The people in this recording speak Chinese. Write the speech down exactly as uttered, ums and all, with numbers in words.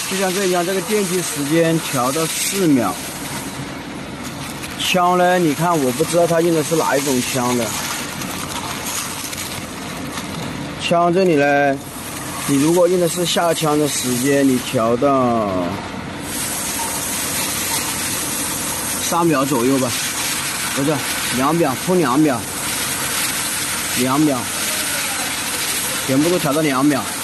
就像这样，这个电击时间调到四秒。枪呢？你看，我不知道它用的是哪一种枪的。枪这里呢，你如果用的是下枪的时间，你调到三秒左右吧，不是两秒，冲两秒，两秒，全部都调到两秒。